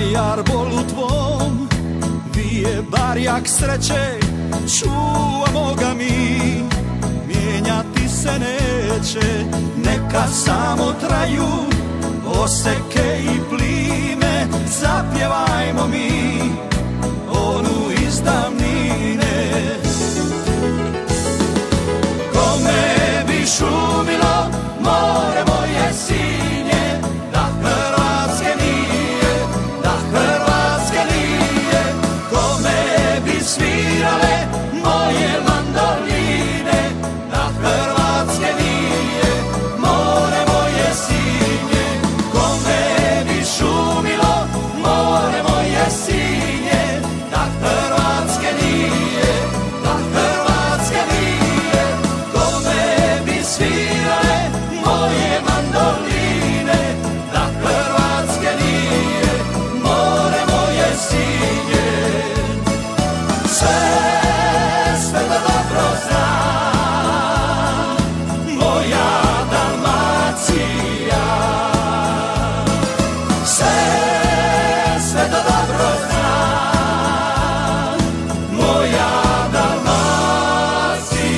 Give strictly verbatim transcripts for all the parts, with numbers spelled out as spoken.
jarbolu tvom vije barjak sreće, čuvamo ga mi, mijenjati se neće. Neka samo traju oseke i plime, zapjevajmo mi onu iz davnine. Kome bi šumilo more moje sinje, da Hrvatske nije, da Hrvatske nije. Kome bi svirale moje mandoline, da Hrvatske nije, more moje sinje. Kome bi šumilo more moje sinje, da Hrvatske nije, da Hrvatske nije. Kome bi svirale moje mandoline, da Hrvatske nije, more moje sinje. Sve, sve to dobro znam, moja Dalmacija. Sve, sve to dobro znam, moja Dalmacija.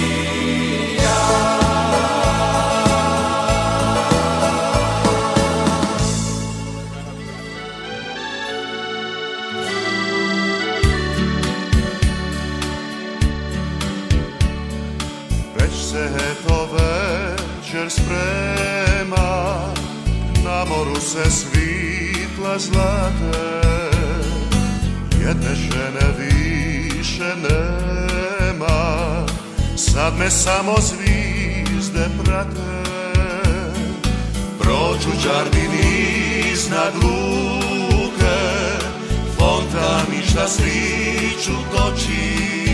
Već se eto večer sprema, na moru se svitla zlate, jedne žene više nema, sad me samo zvizde prate. Prođu đardini iznad luke, fontani šta sviću toči,